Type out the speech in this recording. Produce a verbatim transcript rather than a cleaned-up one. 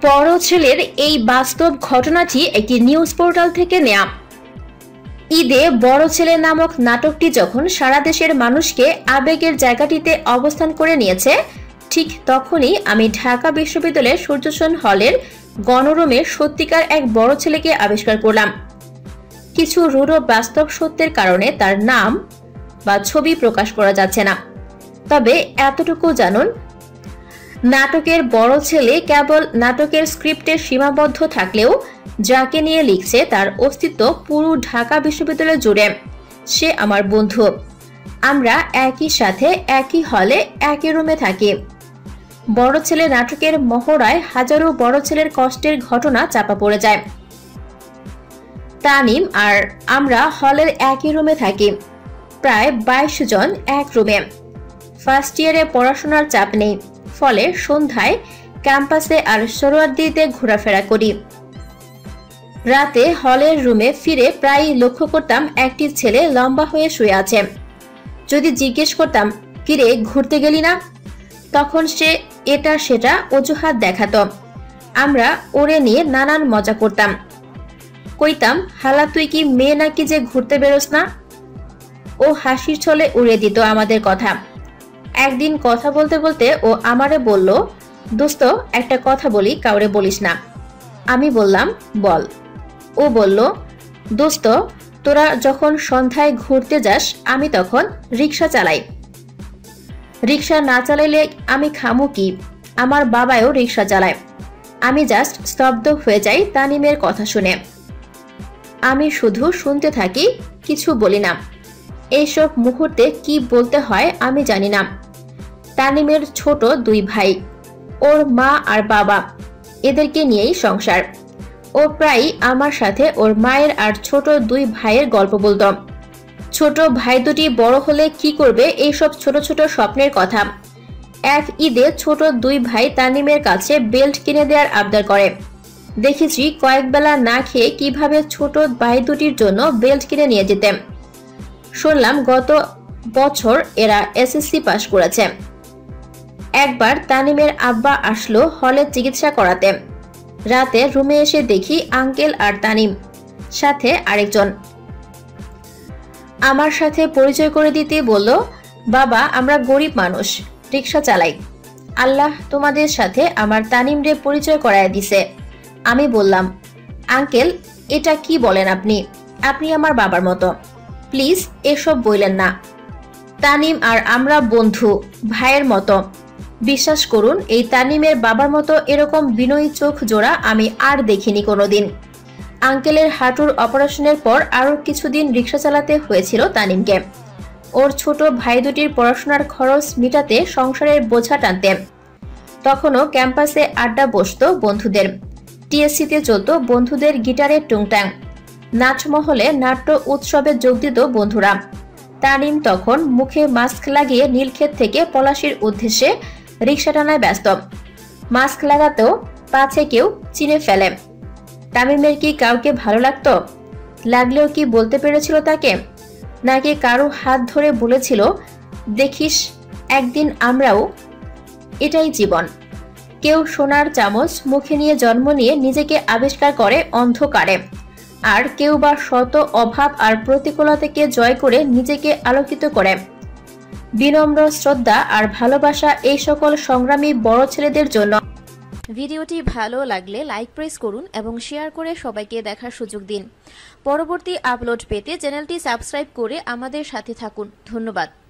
বড় ছেলের এই বাস্তব ঘটনাটি একটি নিউজ পোর্টাল থেকে নেয়া। ঈদে বড় ছেলে নামক নাটকটি যখন সারা দেশের মানুষকে আবেগের জায়গাটিতে অবস্থান করে নিয়েছে, ঠিক তখনই আমি ঢাকা বিশ্ববিদ্যালয়ের সূর্যসেন হলের গণরুমে সত্যিকার এক বড় ছেলেকে আবিষ্কার করলাম। কিছু রূঢ় বাস্তব সত্যের কারণে তার নাম বা ছবি প্রকাশ করা যাচ্ছে না, তবে এতটুকু জানুন, নাটকের বড় ছেলে কেবল নাটকের স্ক্রিপ্টে সীমাবদ্ধ থাকলেও যাকে নিয়ে লিখছে তার অস্তিত্ব পুরো ঢাকা বিশ্ববিদ্যালয় জুড়ে। সে আমার বন্ধু। আমরা একই সাথে একই হলে একই রুমে থাকি। বড় ছেলে নাটকের মহড়ায় হাজারো বড় ছেলের কষ্টের ঘটনা চাপা পড়ে যায়। তানিম আর আমরা হলের একই রুমে থাকি, প্রায় বাইশ জন এক রুমে। ফার্স্ট ইয়ারে পড়াশোনার চাপ নেই, ফলে সন্ধ্যায় ক্যাম্পাসে আর সোহরাওয়ার্দীতে ঘোরাফেরা করি। রাতে হলের রুমে ফিরে প্রায় লক্ষ্য করতাম একটি ছেলে লম্বা হয়ে শুয়ে আছে। যদি জিজ্ঞেস করতাম, কিরে ঘুরতে গেলি না, তখন সে এটা সেটা অজুহাত দেখাতো। আমরা ওরে নিয়ে নানান মজা করতাম। কইতাম, হালা তুই কি মেয়ে নাকি যে ঘুরতে বেরোস না? ও হাসির ছলে উড়িয়ে দিত আমাদের কথা। একদিন কথা বলতে বলতে ও আমারে বলল, দোস্ত একটা কথা বলি, কাউরে বলিস না। আমি বললাম, বল। ও বলল, দোস্ত তোরা যখন সন্ধ্যায় ঘুরতে যাস আমি তখন রিক্সা চালাই। রিক্সা না চালাইলে আমি খামু কি? আমার বাবাও রিক্সা চালায়। আমি জাস্ট স্তব্ধ হয়ে যাই তানিমের কথা শুনে। আমি শুধু শুনতে থাকি, কিছু বলি না। এইসব মুহূর্তে কি বলতে হয় আমি জানি না। তানিমের ছোট দুই ভাই, ওর মা আর বাবা, এদেরকে নিয়েই সংসার। ও প্রায় আমার সাথে ওর মায়ের আর ছোট দুই ভাইয়ের গল্প বলতো। ছোট ভাই দুটি বড় হলে কি করবে এইসব ছোট ছোট স্বপ্নের কথা। এক ঈদে ছোট দুই ভাই তানিমের কাছে বেল্ট কিনে দেওয়ার আবদার করে। দেখেছি কয়েক বেলা না খেয়ে কিভাবে ছোট ভাই দুটির জন্য বেল্ট কিনে নিয়ে যেতে। শুনলাম গত বছর এরা এসএসসি পাশ করেছে। একবার তানিমের আব্বা আসলো হলে চিকিৎসা করাতে। রাতে রুমে এসে দেখি আঙ্কেল আর তানিম, সাথে আরেকজন। আমার সাথে পরিচয় করে দিতে বলল, বাবা আমরা গরিব মানুষ, রিক্সা চালাই। আল্লাহ তোমাদের সাথে আমার তানিমরে পরিচয় করায় দিছে। আমি বললাম, আঙ্কেল এটা কি বলেন আপনি? আপনি আমার বাবার মতো, প্লিজ এসব বললেন না। তানিম আর আমরা বন্ধু, ভাইয়ের মতো। বিশ্বাস করুন, এই তানিমের বাবার মতো এরকম বিনয়ী চোখ জোড়া আমি আর দেখিনি কোনোদিন। আঙ্কেলের হাঁটুর অপারেশনের পর আরো কিছুদিন রিক্সা চালাতে হয়েছিল তানিমকে। ওর ছোট ভাই দুটির পড়াশোনার খরচ মিটাতে সংসারের বোঝা টানতে। তখনও ক্যাম্পাসে আড্ডা বসতো বন্ধুদের। টিএসসিতে চলত বন্ধুদের গিটারের টুংটাং। নাচমহলে নাট্য উৎসবে যোগ দিত বন্ধুরা। তানিম তখন মুখে মাস্ক লাগিয়ে নীলক্ষেত থেকে পলাশির উদ্দেশ্যে রিক্সা টানায় ব্যস্ত। মাস্ক লাগাতেও পাছে কেউ চিনে ফেলে। তামিমের কি কাউকে ভালো লাগতো? লাগলেও কি বলতে পেরেছিল তাকে? নাকি কারো হাত ধরে বলেছিল, দেখিস একদিন আমরাও? এটাই জীবন। কেউ সোনার চামচ মুখে নিয়ে জন্ম নিয়ে নিজেকে আবিষ্কার করে অন্ধকারে, আর কেউ বা শত অভাব আর প্রতিকূলতাকে জয় করে নিজেকে আলোকিত করে। বিনম্র শ্রদ্ধা আর ভালোবাসা এই সকল সংগ্রামী বড় ছেলেদের জন্য। ভিডিওটি ভালো লাগলে লাইক প্রেস করুন এবং শেয়ার করে সবাইকে দেখার সুযোগ দিন। পরবর্তী আপলোড পেতে চ্যানেলটি সাবস্ক্রাইব করে আমাদের সাথে থাকুন। ধন্যবাদ।